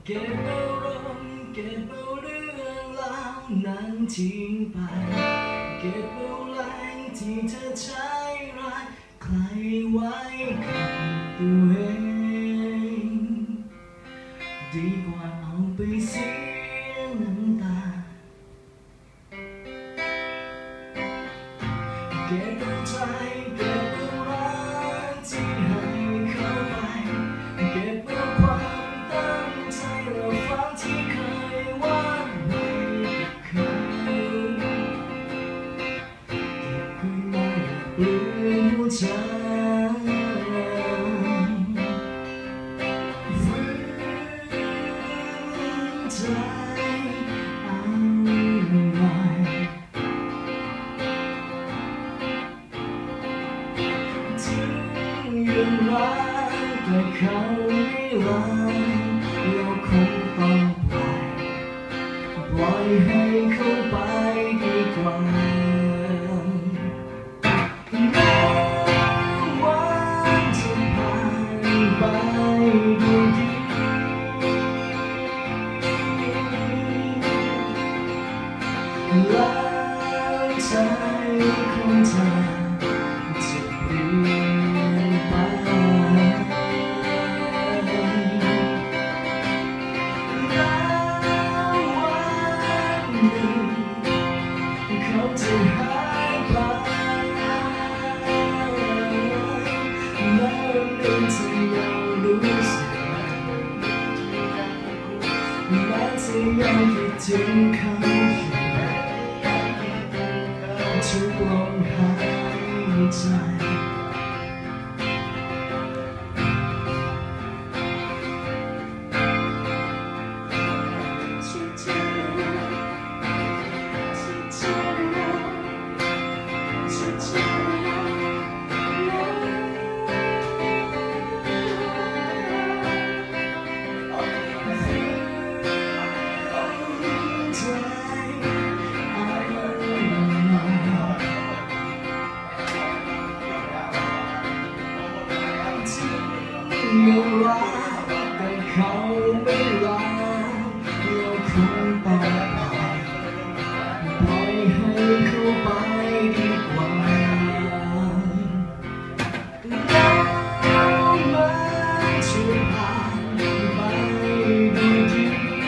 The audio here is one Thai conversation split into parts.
เก็บเอารมณ์เก็บเอาเรื่องราวนั้นทิ้งไปเก็บเอาแรงที่เธอใช้รักใครไว้กับตัวเองดีกว่าเอาไปเสียน้ำตาเก็บเอาใจเก็บเอารักที่ให้เข้าไปเก็บเอาความตั้งใจและฝันที่เคยวาดไว้กับเขาเก็บไว้ไม่เปลี่ยนหัวใจฝืนใจเอาไว้ยังรักแต่เขาไม่รักเราคงต้องปล่อยให้เขาไปดีกว่าแม้วันจะผ่านไปด้วยดีแล้วใจของเธอจะเปลี่ยนไปเขาจะหายไปแล้วเรื่องเธอยังรู้สึกแม้เธอยังคิดถึงเขาทุกลมหายใจยังรักแต่เขาไม่รักเราคงต้องปล่อยให้เขาไปดีกว่าแล้วมันจะผ่านไปด้วยดี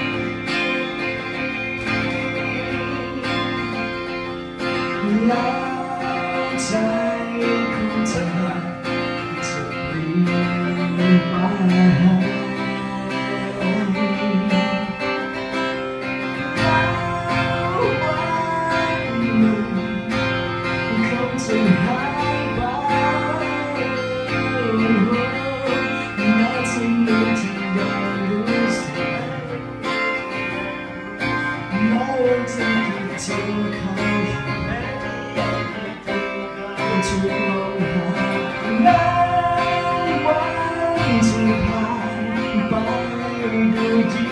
แล้วใจของเธอจะเปลี่ยนไปแล้ววันหนึ่งเขาจะหายไปแม้ที่มือที่ยังรู้สึกแม้ยังจะคิดถึงเขาทุกลมหายใจจะผ่านไปด้วยดี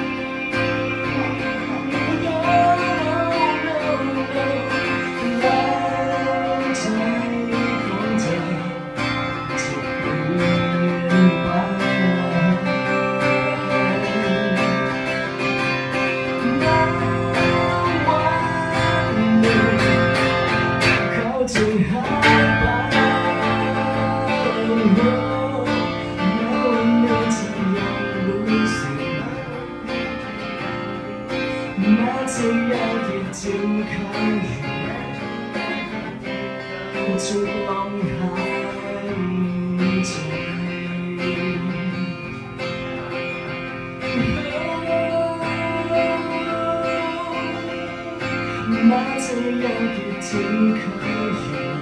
แล้วใจของเธอจะเปลี่ยนไปแล้ววันหนึ่งเขาจะหายไปแม้เธอยังคิดถึงเขาอยู่ทุกลมหายใจแม้เธอยังคิดถึงเขาอยู่